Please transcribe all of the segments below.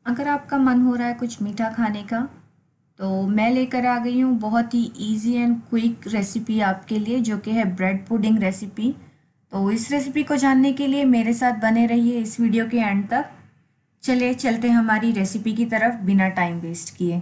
अगर आपका मन हो रहा है कुछ मीठा खाने का तो मैं लेकर आ गई हूँ बहुत ही इजी एंड क्विक रेसिपी आपके लिए, जो कि है ब्रेड पुडिंग रेसिपी। तो इस रेसिपी को जानने के लिए मेरे साथ बने रहिए इस वीडियो के एंड तक। चलिए चलते हैं हमारी रेसिपी की तरफ बिना टाइम वेस्ट किए।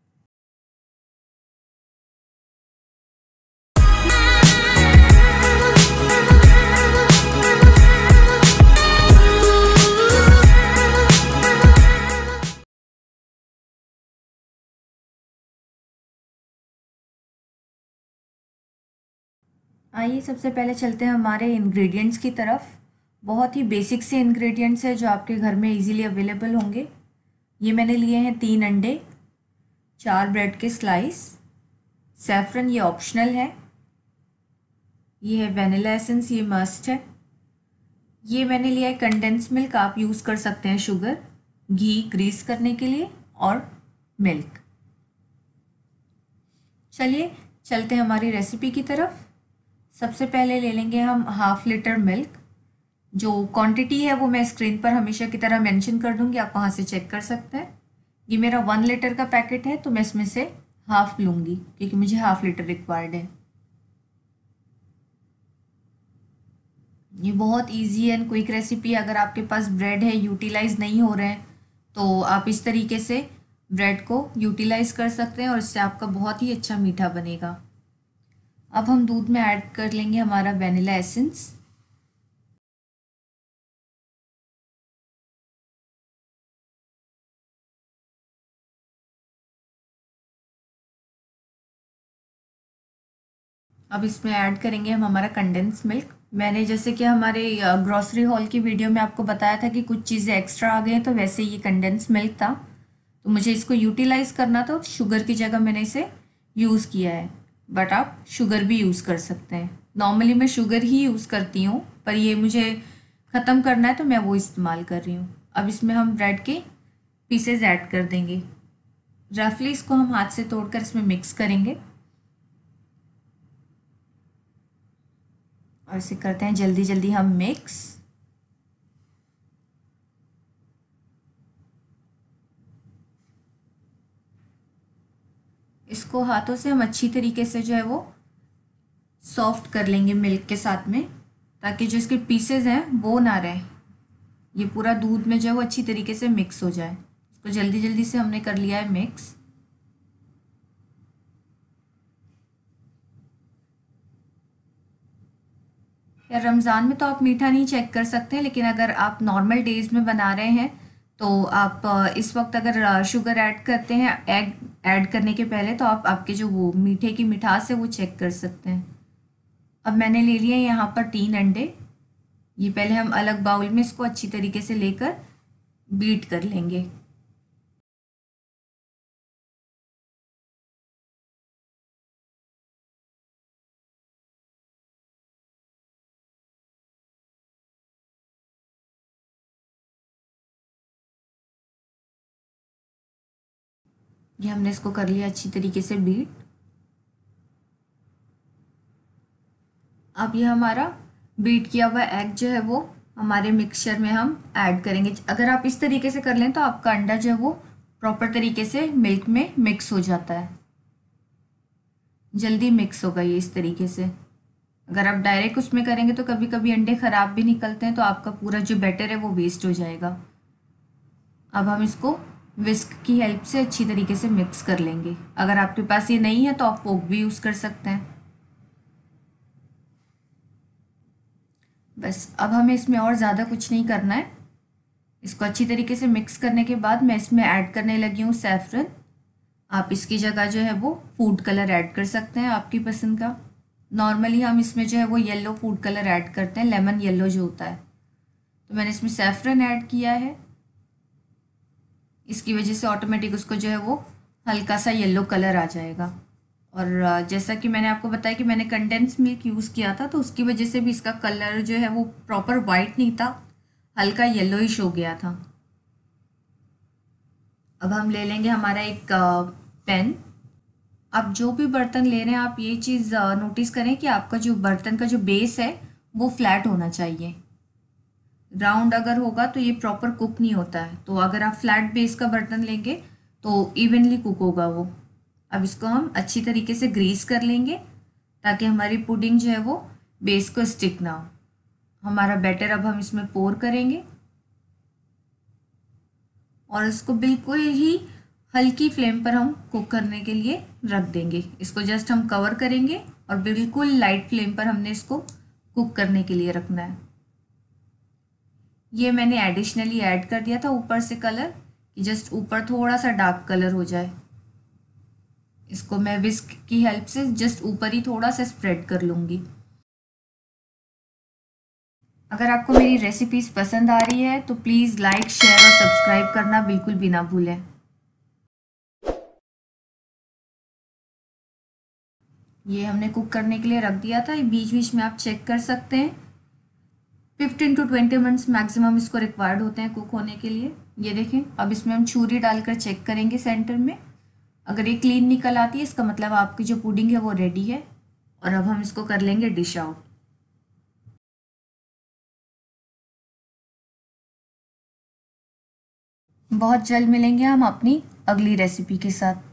आइए सबसे पहले चलते हैं हमारे इंग्रेडिएंट्स की तरफ। बहुत ही बेसिक से इंग्रेडिएंट्स है जो आपके घर में इजीली अवेलेबल होंगे। ये मैंने लिए हैं 3 अंडे, 4 ब्रेड के स्लाइस, सैफरन ये ऑप्शनल है, ये है वेनिला एसेंस ये मस्ट है, ये मैंने लिया है कंडेंस मिल्क, आप यूज़ कर सकते हैं शुगर, घी ग्रीस करने के लिए और मिल्क। चलिए चलते हैं हमारी रेसिपी की तरफ। सबसे पहले ले लेंगे हम हाफ लीटर मिल्क। जो क्वांटिटी है वो मैं स्क्रीन पर हमेशा की तरह मेंशन कर दूंगी, आप वहाँ से चेक कर सकते हैं। ये मेरा 1 लीटर का पैकेट है तो मैं इसमें से हाफ लूँगी क्योंकि मुझे हाफ लीटर रिक्वायर्ड है। ये बहुत इजी एंड क्विक रेसिपी। अगर आपके पास ब्रेड है यूटिलाइज नहीं हो रहे हैं तो आप इस तरीके से ब्रेड को यूटिलाइज कर सकते हैं और इससे आपका बहुत ही अच्छा मीठा बनेगा। अब हम दूध में ऐड कर लेंगे हमारा वेनिला एसेंस। अब इसमें ऐड करेंगे हम हमारा कंडेंस मिल्क। मैंने जैसे कि हमारे ग्रॉसरी हॉल की वीडियो में आपको बताया था कि कुछ चीज़ें एक्स्ट्रा आ गई हैं, तो वैसे ये कंडेंस मिल्क था तो मुझे इसको यूटिलाइज़ करना था, तो शुगर की जगह मैंने इसे यूज़ किया है। बट आप शुगर भी यूज़ कर सकते हैं। नॉर्मली मैं शुगर ही यूज़ करती हूँ पर ये मुझे ख़त्म करना है तो मैं वो इस्तेमाल कर रही हूँ। अब इसमें हम ब्रेड के पीसेज ऐड कर देंगे। रफली इसको हम हाथ से तोड़कर इसमें मिक्स करेंगे और इसे करते हैं जल्दी जल्दी हम मिक्स। इसको हाथों से हम अच्छी तरीके से जो है वो सॉफ्ट कर लेंगे मिल्क के साथ में, ताकि जो इसके पीसेज हैं वो ना रहे, ये पूरा दूध में जो है वो अच्छी तरीके से मिक्स हो जाए। इसको जल्दी जल्दी से हमने कर लिया है मिक्स। या रमज़ान में तो आप मीठा नहीं चेक कर सकते हैं, लेकिन अगर आप नॉर्मल डेज में बना रहे हैं तो आप इस वक्त अगर शुगर ऐड करते हैं एग ऐड करने के पहले, तो आप आपके जो वो मीठे की मिठास है वो चेक कर सकते हैं। अब मैंने ले लिए यहाँ पर 3 अंडे। ये पहले हम अलग बाउल में इसको अच्छी तरीके से लेकर बीट कर लेंगे। ये हमने इसको कर लिया अच्छी तरीके से बीट। अब ये हमारा बीट किया हुआ एग जो है वो हमारे मिक्सचर में हम ऐड करेंगे। अगर आप इस तरीके से कर लें तो आपका अंडा जो है वो प्रॉपर तरीके से मिल्क में मिक्स हो जाता है, जल्दी मिक्स होगा ये इस तरीके से। अगर आप डायरेक्ट उसमें करेंगे तो कभी कभी अंडे ख़राब भी निकलते हैं, तो आपका पूरा जो बैटर है वो वेस्ट हो जाएगा। अब हम इसको विस्क की हेल्प से अच्छी तरीके से मिक्स कर लेंगे। अगर आपके पास ये नहीं है तो आप फोक भी यूज़ कर सकते हैं। बस अब हमें इसमें और ज़्यादा कुछ नहीं करना है। इसको अच्छी तरीके से मिक्स करने के बाद मैं इसमें ऐड करने लगी हूँ सैफरन। आप इसकी जगह जो है वो फूड कलर ऐड कर सकते हैं आपकी पसंद का। नॉर्मली हम इसमें जो है वो येलो फूड कलर ऐड करते हैं, लेमन येलो जो होता है, तो मैंने इसमें सैफरन ऐड किया है। इसकी वजह से ऑटोमेटिक उसको जो है वो हल्का सा येलो कलर आ जाएगा। और जैसा कि मैंने आपको बताया कि मैंने कंडेंस मिल्क यूज़ किया था, तो उसकी वजह से भी इसका कलर जो है वो प्रॉपर वाइट नहीं था, हल्का येलोइश हो गया था। अब हम ले लेंगे हमारा एक पेन। आप जो भी बर्तन ले रहे हैं आप ये चीज़ नोटिस करें कि आपका जो बर्तन का जो बेस है वो फ्लैट होना चाहिए। राउंड अगर होगा तो ये प्रॉपर कुक नहीं होता है। तो अगर आप फ्लैट बेस का बर्तन लेंगे तो इवनली कुक होगा वो। अब इसको हम अच्छी तरीके से ग्रीस कर लेंगे ताकि हमारी पुडिंग जो है वो बेस को स्टिक ना हो। हमारा बैटर अब हम इसमें पोर करेंगे और इसको बिल्कुल ही हल्की फ्लेम पर हम कुक करने के लिए रख देंगे। इसको जस्ट हम कवर करेंगे और बिल्कुल लाइट फ्लेम पर हमने इसको कुक करने के लिए रखना है। ये मैंने एडिशनली ऐड कर दिया था ऊपर से कलर, कि जस्ट ऊपर थोड़ा सा डार्क कलर हो जाए। इसको मैं विस्क की हेल्प से जस्ट ऊपर ही थोड़ा सा स्प्रेड कर लूँगी। अगर आपको मेरी रेसिपीज़ पसंद आ रही है तो प्लीज़ लाइक, शेयर और सब्सक्राइब करना बिल्कुल भी ना भूलें। ये हमने कुक करने के लिए रख दिया था। बीच बीच में आप चेक कर सकते हैं। 15 to 20 मिनट्स मैक्सिमम इसको रिक्वायर्ड होते हैं कुक होने के लिए। ये देखें, अब इसमें हम छुरी डालकर चेक करेंगे सेंटर में। अगर ये क्लीन निकल आती है इसका मतलब आपकी जो पुडिंग है वो रेडी है। और अब हम इसको कर लेंगे डिश आउट। बहुत जल्द मिलेंगे हम अपनी अगली रेसिपी के साथ।